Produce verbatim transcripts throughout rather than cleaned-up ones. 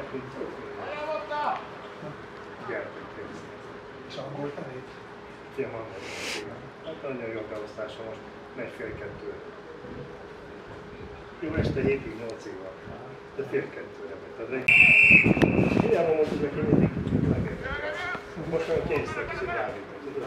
És angol tanít? Igen, van egy, igen. Hát nagyon jó a beosztása, most megy fél kettőre. Jó este hétig, nyolcig van. De fél kettőre megy. Tehát egy... Hiába mondtuk neki mindig megérkezik. Most már kényszer kicsit rávítani.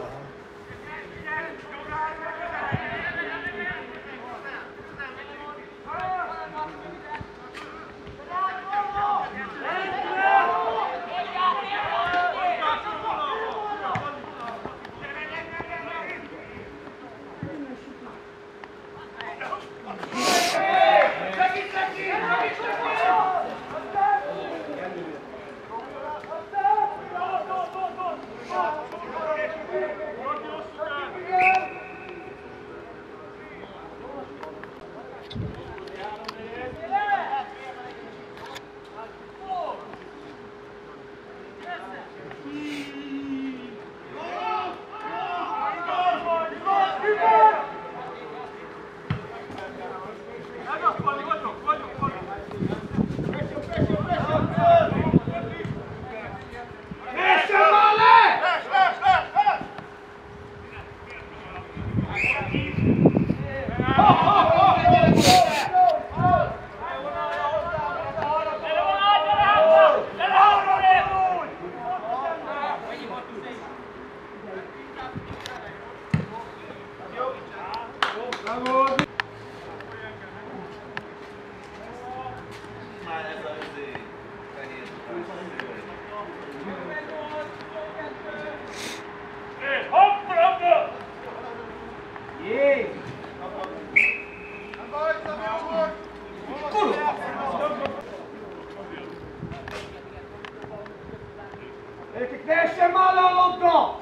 Neessen már le a labda!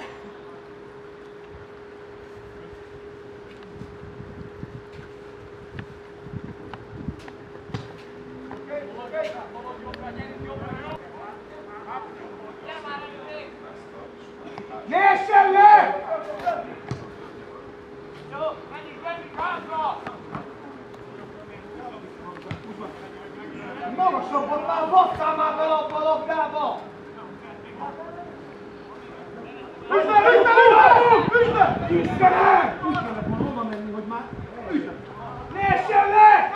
Neessen le! Magasabban már basszál már bele abba a labdába! Üsd le, üsd le, üsd le! Üsd le! Úgy kellett volna oda menni, hogy már üsd le! Neessen le!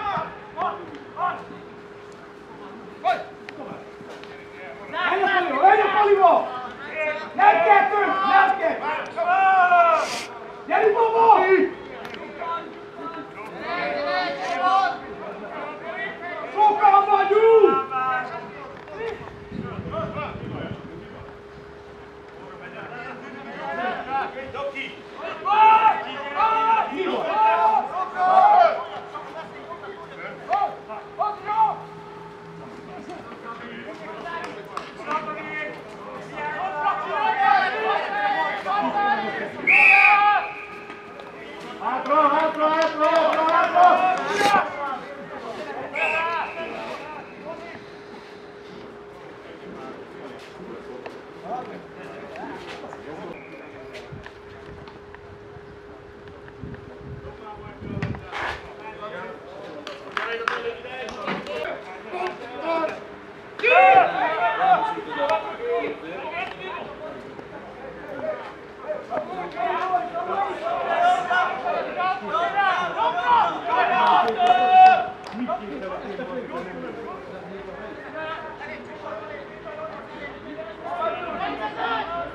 Menj a Paliba, menj a Paliba! Nem kettő, nem kettő! Gyerünk, Bobo! Sokan vagyunk! Doki! Hátra, hátra, hátra, hátra, hátra! Mit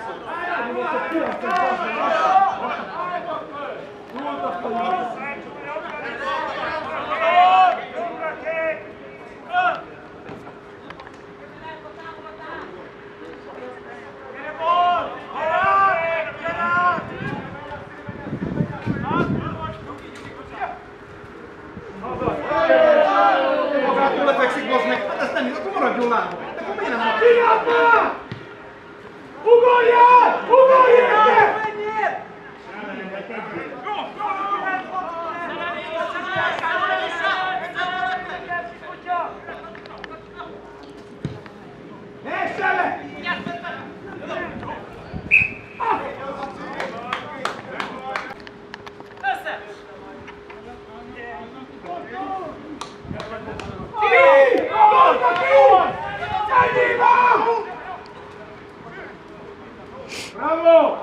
Magától lefekszik, bazd meg! Hát ezt nem hisz, akkor maradjon lábon! De akkor miért nem maradjon? Csináld már! Ugorjál! Ugorjál! Menjél! Ne essen le! Össze! Ki! Dolga ki! Ennyi! Bravo!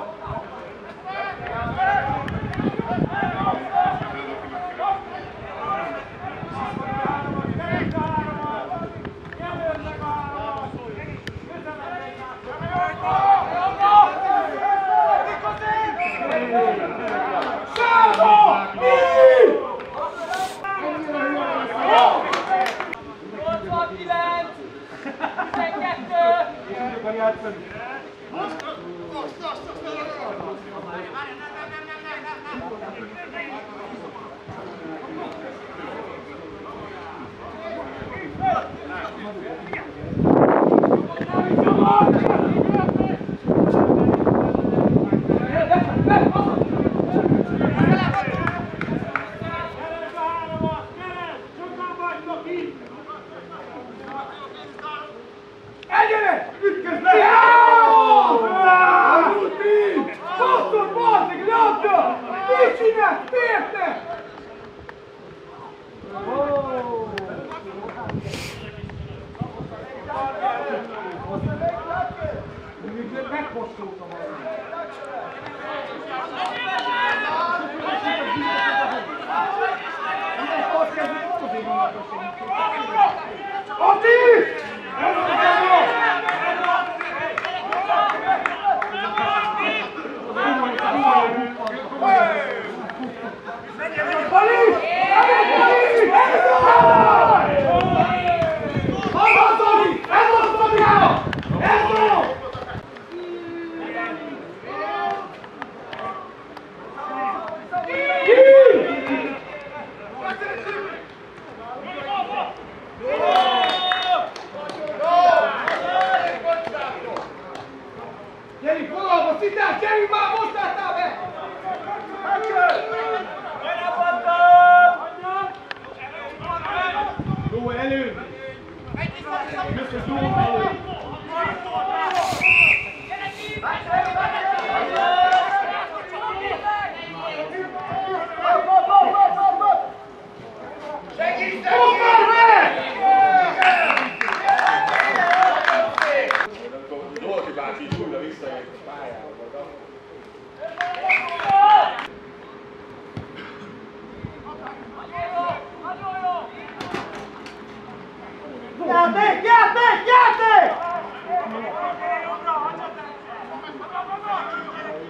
Játék, játék, játék!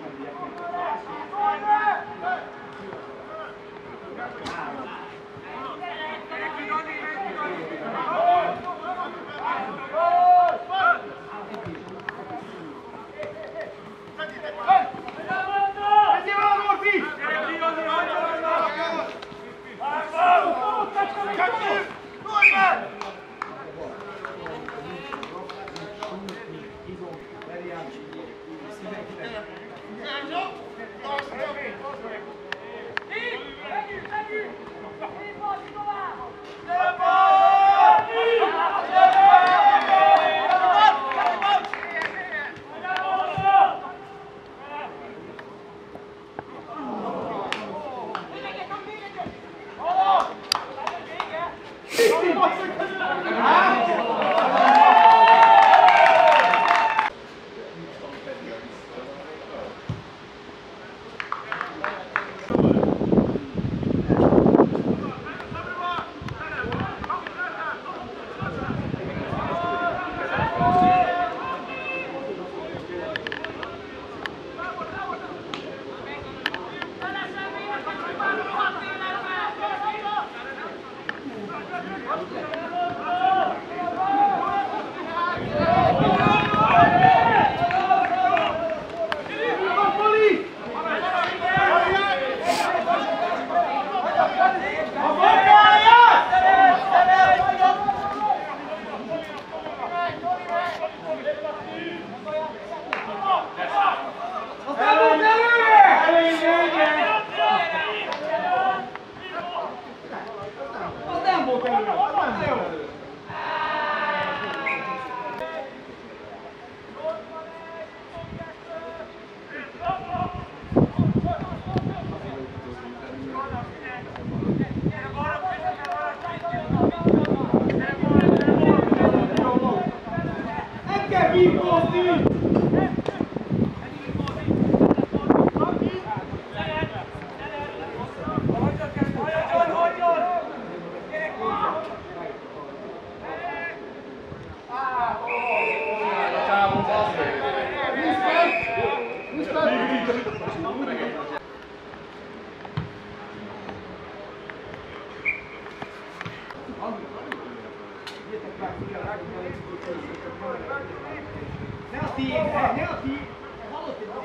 Ne a tiéd, ne a tiéd! Hallott egy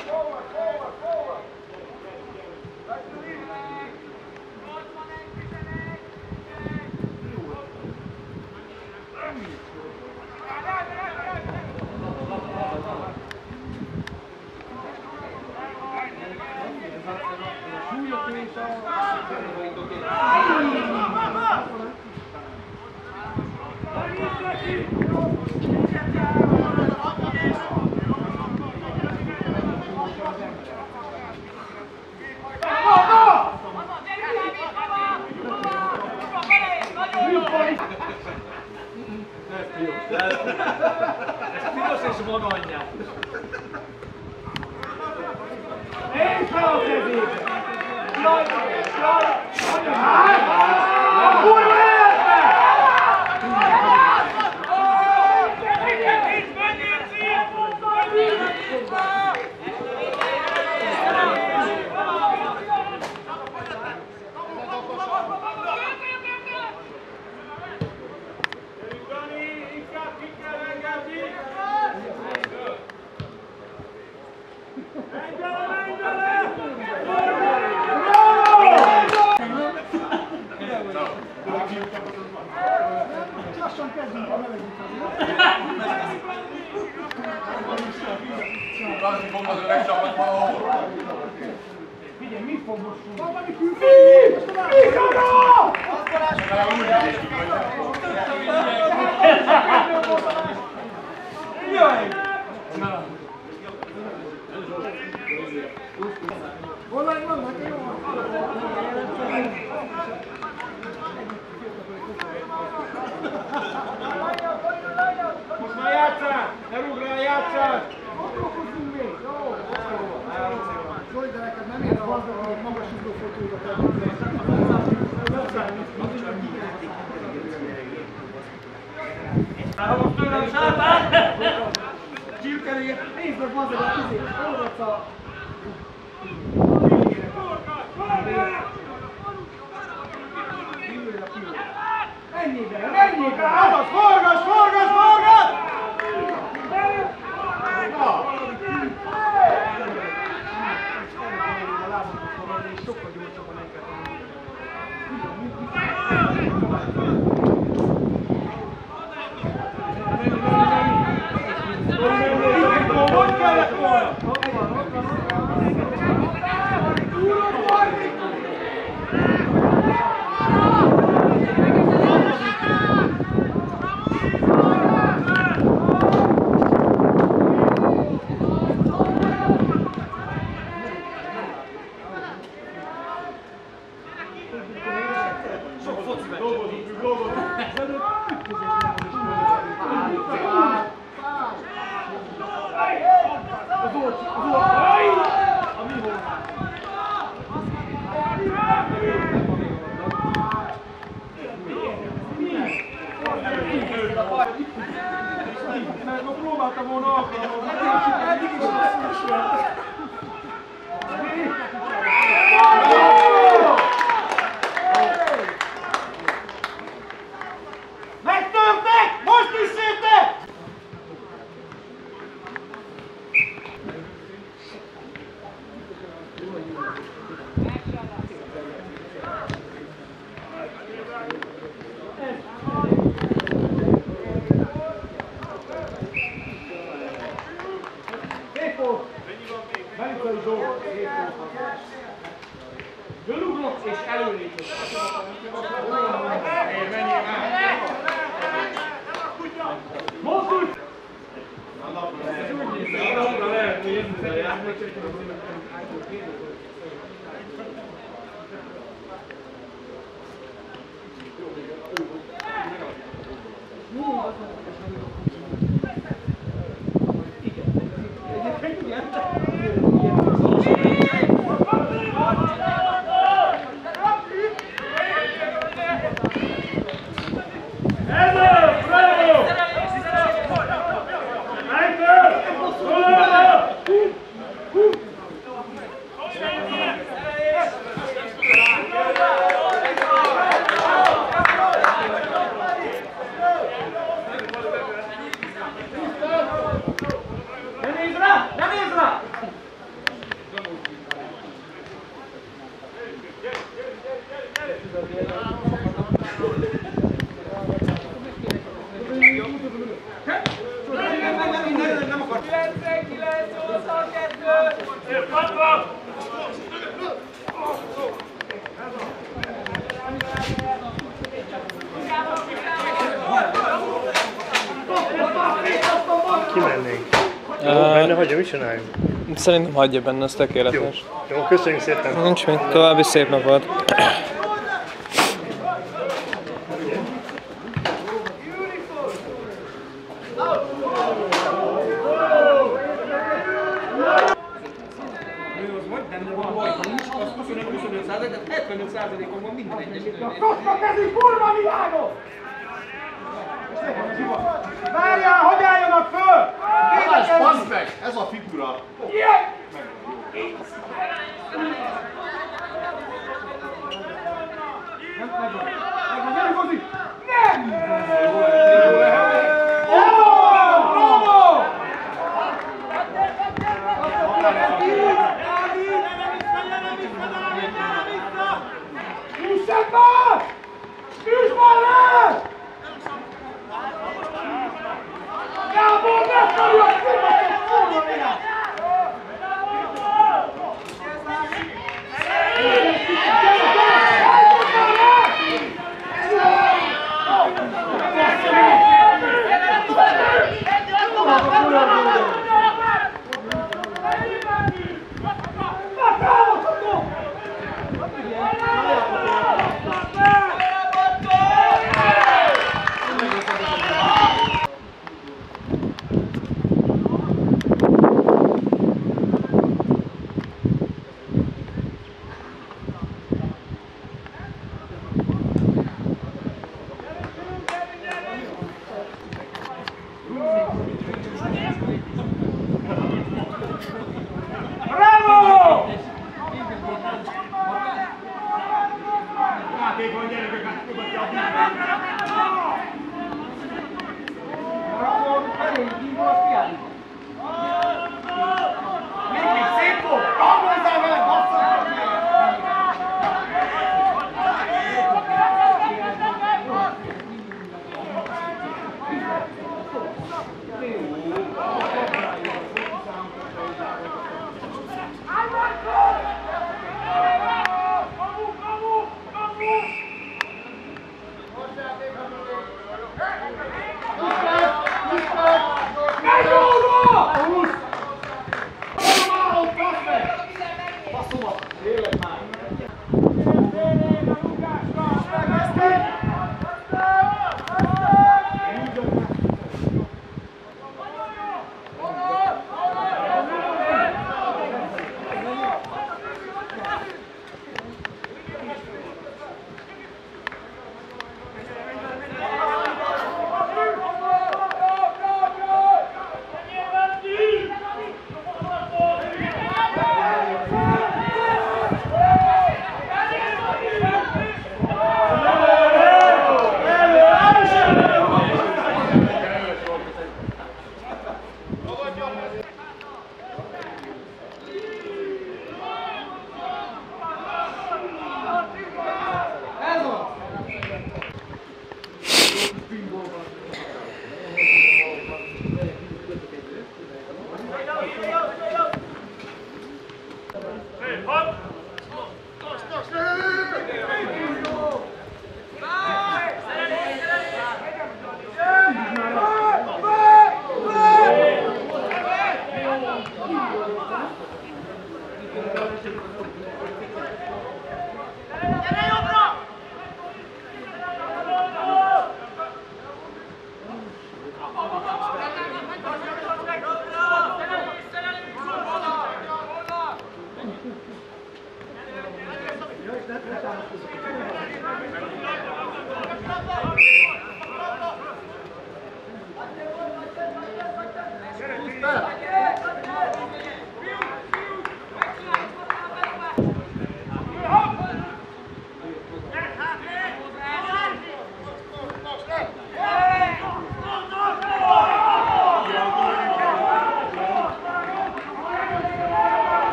Ez piros és maga anyját. Én fel a kezét! Jaj, jaj! A kurva életbe! Lassan kezdünk a melegíteni. Figyelj, mit fog most tudni? Valami külföldi! Micsoda! Jaj! Hol vagy vannak? Jó! Most már játsszál! Ne rúgd rá, játsszál! Gondolkozzunk még! Jó! Zoli, de neked nem ér a gazdag, hogy magas ugró fotókat elhozzá. Nem számít. Ha most tőlem sápán! Csirkeléget, nézd meg gazdag a tüzét! Olvadsz a... Menjél be, menjél be! Azaz, forgass, forgass, forgass! Sokkal gyorsabban nem kell tanulni. Hogy kellett volna? Ott van, ott van, ott van. Túlod vagy! Mert ma próbáltam volna alkalmazni, eddig is lesz megtörtek! Most is szétek! Menikai Zsolt, Gölugrott és előlépett. Én menjél már! Mozdulj! Ez úgy néz ki, arra lehet, hogy jönni a játék. benne hagyja, mit csináljunk? Szerintem hagyja benne, ez Jó. tökéletes. Jó, köszönjük szépen. Nincs mit, további szép napot. huszonöt százalék, tehát hetvenöt százalékon van minden egyes tőlés. Kapta kezünk, kurva világos! Várjál, hogy álljanak föl! Balázs, baszd meg! Ez a figura! Ilyen! Nem, megvan. Megvan, gyere, Gozi! Nem! Bravo! Üssed már! Üss már le! Gábor, ne felül a szépen, kurva világ!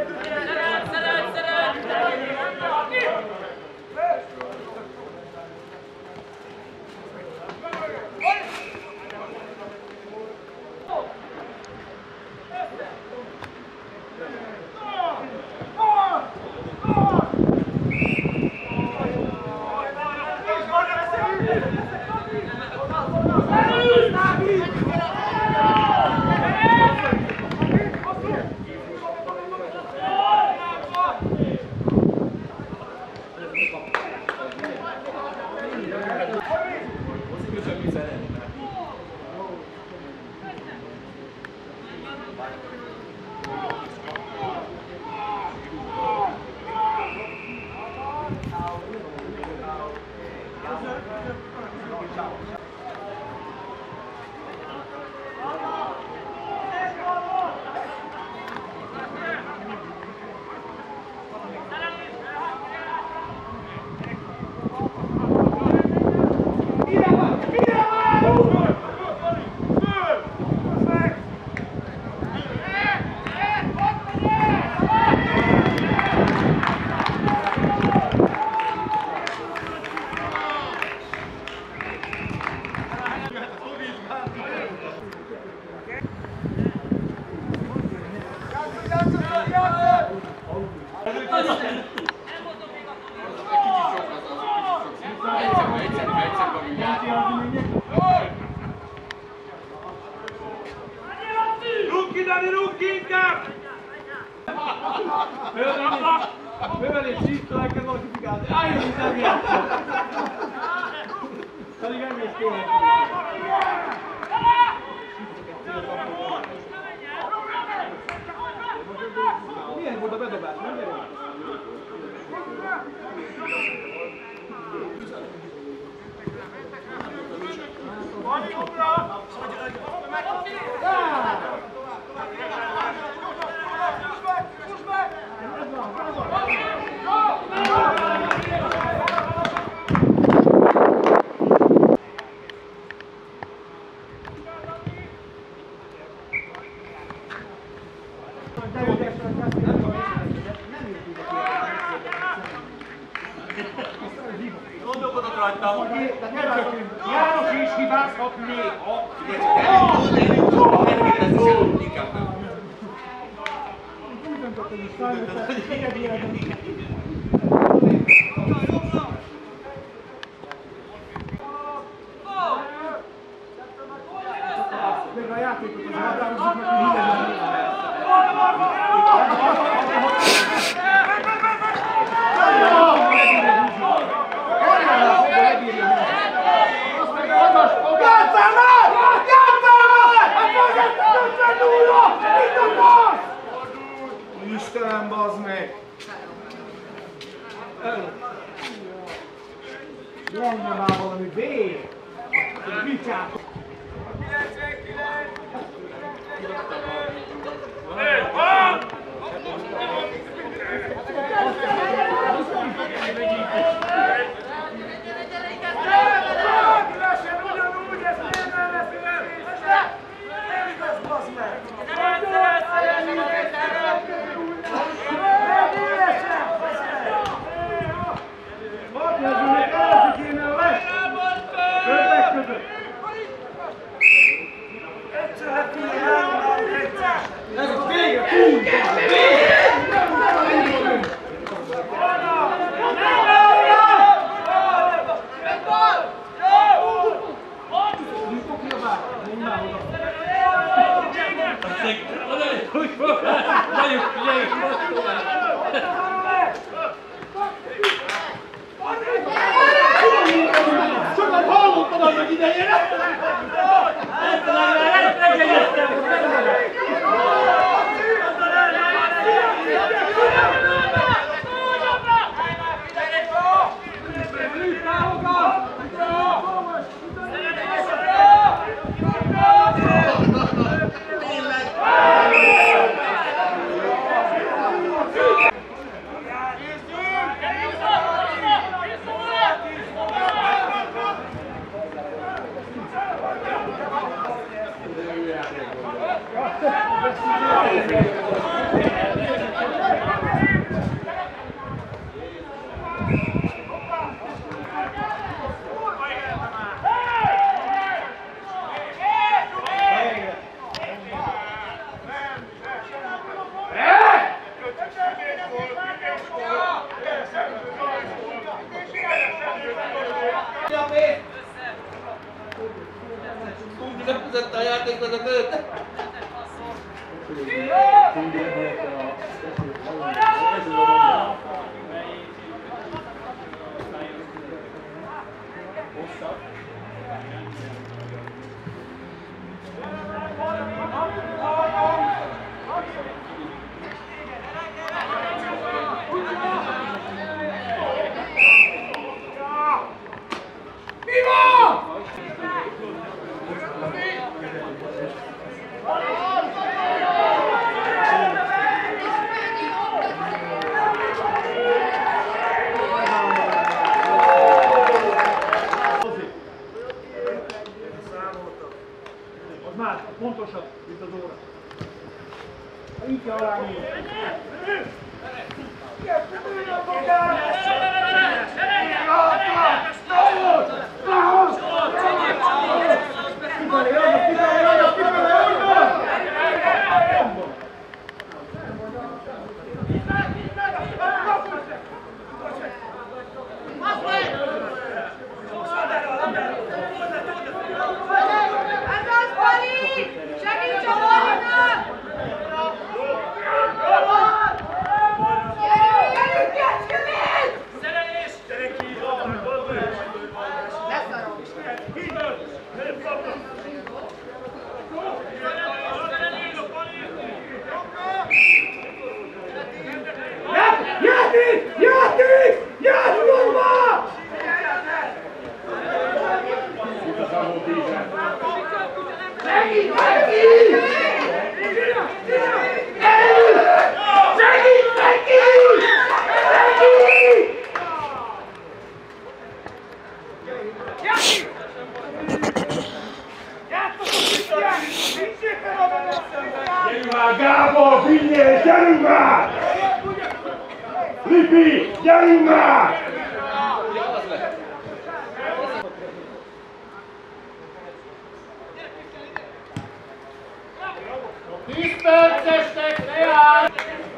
Rúgj, Dani, rúgj inkább! Bevelés csípta, neked notifikálni. Állj, hogy nem játszol! Pedig egész tényleg. Milyen volt a bedobás, nem gyere? Van jobbra! Gondolkodott rajta. János is hibázhat néha. Inkább nem. Úgy döntöttem is, sajnos, hogy egyedi életben. Még a játékot az határozzuk meg, hogy hidegen. Játsszál már! Játsszál már! ötven nulla! Itt a passz! Istenem, bazd meg! Lenne már valami vér! Vicsát! Ez a vége, kúrva! Sokat hallottad annak idején! Thank you. igazat őt! Az már pontosabb, mint az óra. Így kell alányulni. Gyerünk már, Gábor, figyelj, gyerünk már! Lipi, gyerünk már! tíz percesnek leáll!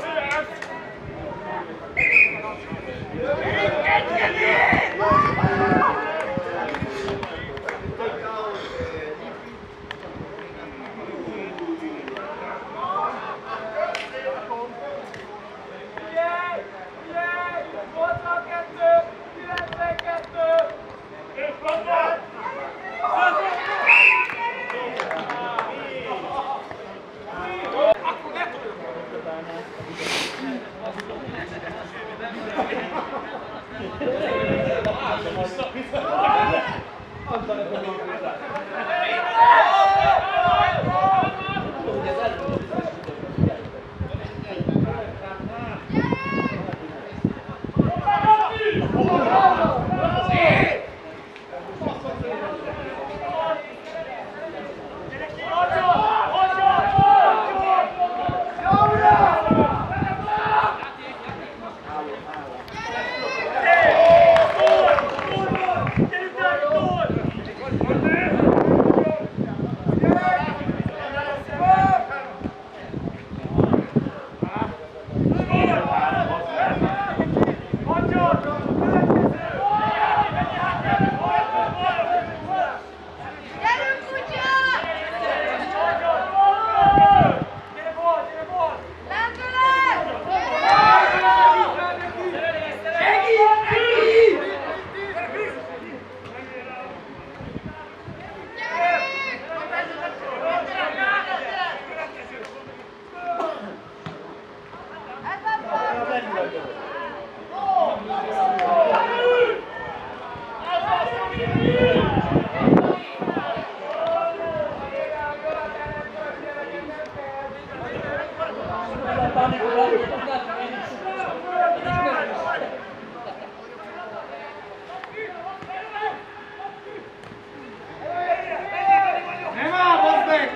Nem áll, bazd meg!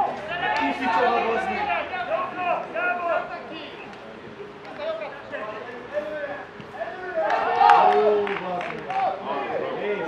Kicsit csavarhozni! Ó, bazd meg! Nézd!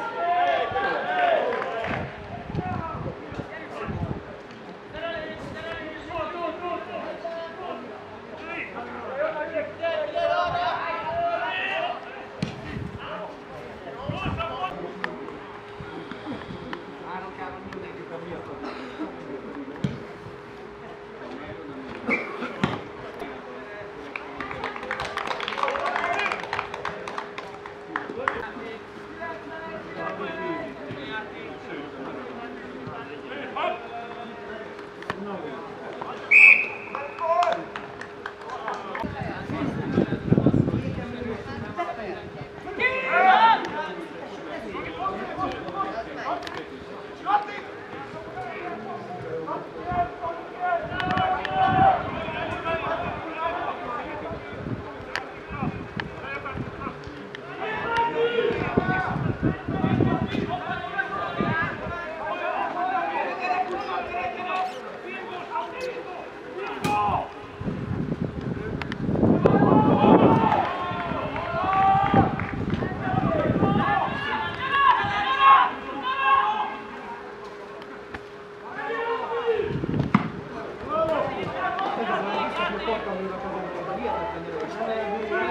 Daninak azon volt a hihetetlen erős. Nem egy bőr,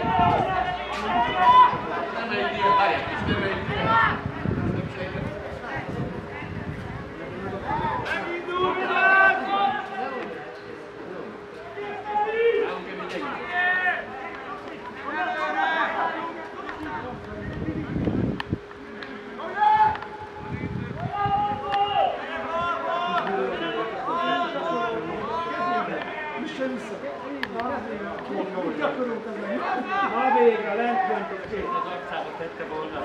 Nem egy ilyen, várjál, és nem egy ilyen. Na végre, lent döntött két. Az arcába tette volna.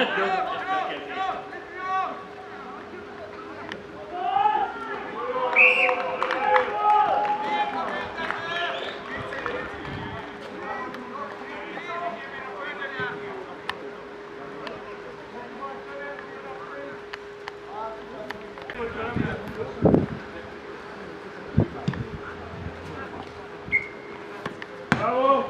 Bravo!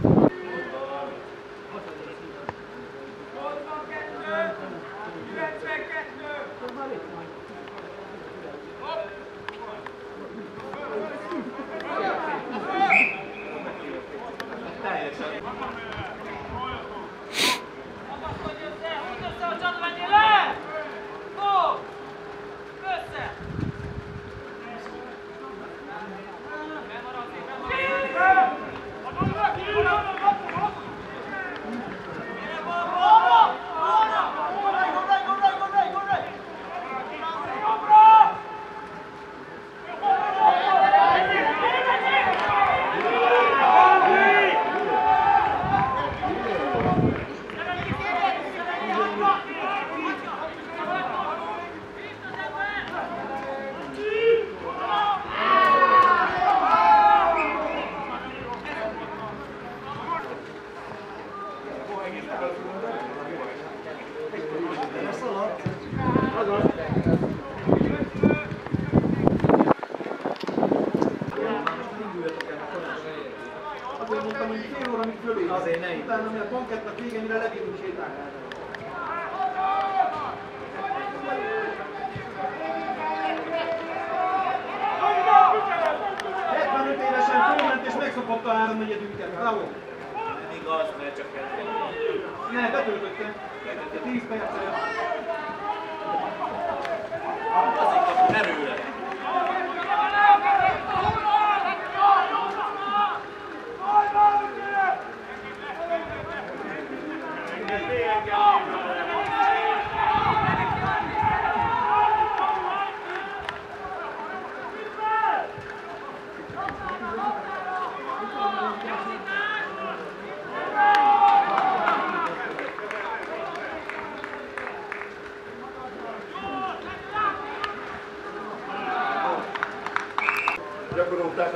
Azért mondtam, hogy fél óra, amíg fölé. Azért ne. Utána, mert bankettnek vége, mire lebírunk sétálni. hetvenöt évesen fölment és megszopogta a háromnegyedünket. Bravo! Nem igaz, mert csak kettő. Ne, betöltötte. tíz perccel. Azért kapott erőre. Gyakorolták a...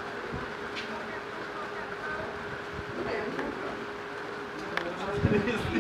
Nézd!